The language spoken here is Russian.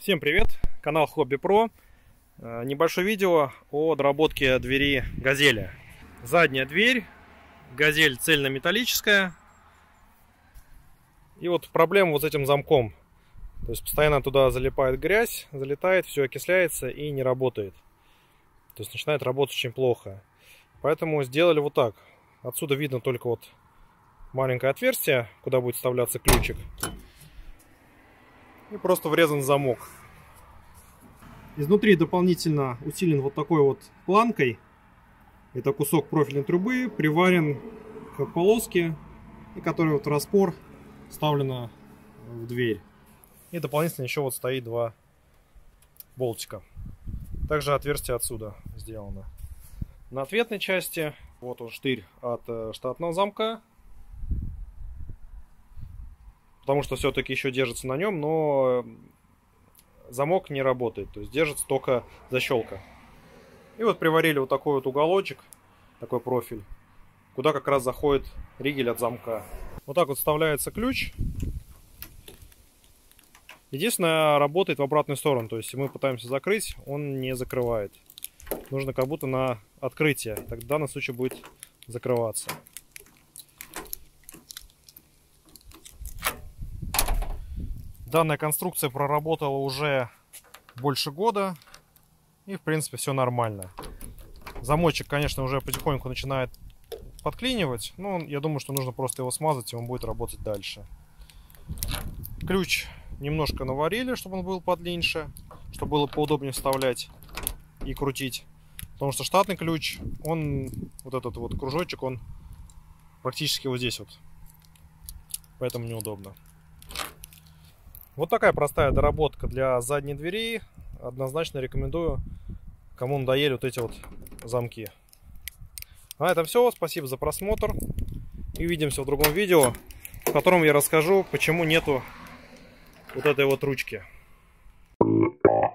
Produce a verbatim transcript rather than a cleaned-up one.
Всем привет! Канал Хобби Про. Небольшое видео о доработке двери Газели. Задняя дверь, Газель цельнометаллическая. И вот проблема вот с этим замком. То есть постоянно туда залипает грязь, залетает, все окисляется и не работает. То есть начинает работать очень плохо. Поэтому сделали вот так. Отсюда видно только вот маленькое отверстие, куда будет вставляться ключик. И просто врезан замок. Изнутри дополнительно усилен вот такой вот планкой. Это кусок профильной трубы, приварен к полоске, и который вот в распор вставлена в дверь. И дополнительно еще вот стоит два болтика. Также отверстие отсюда сделано. На ответной части вот он штырь от штатного замка. Потому что все-таки еще держится на нем, но замок не работает. То есть держится только защелка. И вот приварили вот такой вот уголочек, такой профиль, куда как раз заходит ригель от замка. Вот так вот вставляется ключ. Единственное, работает в обратную сторону. То есть если мы пытаемся закрыть, он не закрывает. Нужно как будто на открытие. Так в данном случае будет закрываться. Данная конструкция проработала уже больше года. И, в принципе, все нормально. Замочек, конечно, уже потихоньку начинает подклинивать. Но я думаю, что нужно просто его смазать, и он будет работать дальше. Ключ немножко наварили, чтобы он был подлиннее, чтобы было поудобнее вставлять и крутить. Потому что штатный ключ, он, вот этот вот кружочек, он практически вот здесь вот. Поэтому неудобно. Вот такая простая доработка для задней двери. Однозначно рекомендую, кому надоели вот эти вот замки. На этом все. Спасибо за просмотр. И увидимся в другом видео, в котором я расскажу, почему нету вот этой вот ручки.